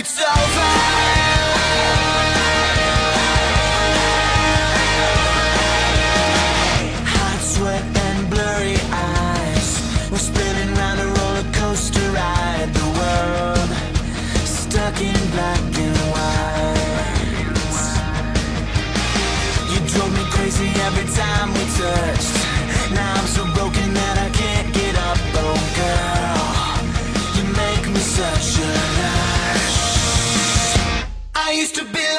it's over. Hot sweat and blurry eyes, we're spinning round a roller coaster ride. The world stuck in black and white. You drove me crazy every time we touched. Now I'm so broken that I can't get up. Oh girl, you make me such a rush. I used to be